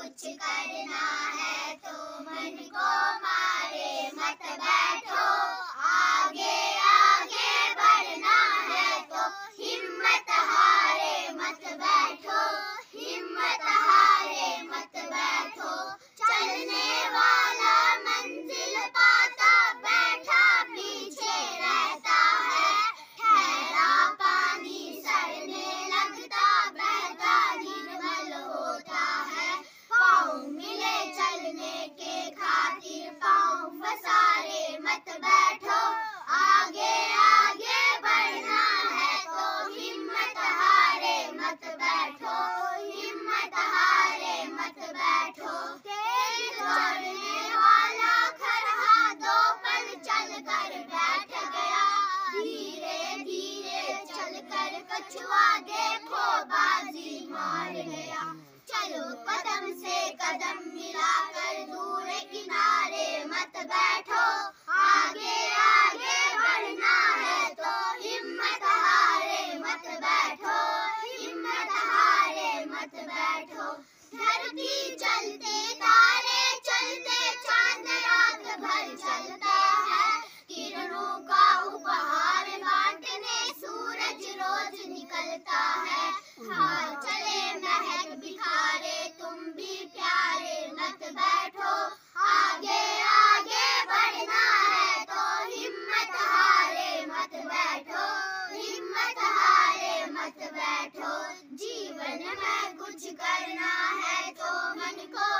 कुछ करना है तो मन को मारे मत बैठो, आगे आगे बढ़ना है तो हिम्मत हारे मत बैठो, हिम्मत हारे मत बैठो। चलने वाला मंजिल पाता बैठा पीछे रहता है, ठहरा पानी सड़ने लगता बहता निर्मल होता है। पाँव मिले चलने के खातिर पाँव पसारे मत बैठो, आगे आगे बढ़ना है तो हिम्मत हारे मत बैठो, हिम्मत हारे मत बैठो। तेज दौड़ने वाला खरहा दो पल चल कर बैठ गया, धीरे धीरे चल कर कछुआ देखो बाजी मार गया। चलो कदम से कदम मिलाकर दूर किनारे मत बैठो, आगे आगे बढ़ना है तो हिम्मत हारे मत बैठो, हिम्मत हारे मत बैठो। धरती चलते तारे चलते चांद रात भर चलता है, किरणों का उपहार बांटने सूरज रोज निकलता है। हाँ चले महक बिखारे तुम भी प्यारे मत बैठो, आगे आगे बढ़ना है तो हिम्मत हारे मत बैठो, हिम्मत हारे मत बैठो। जीवन में कुछ करना है तो मन को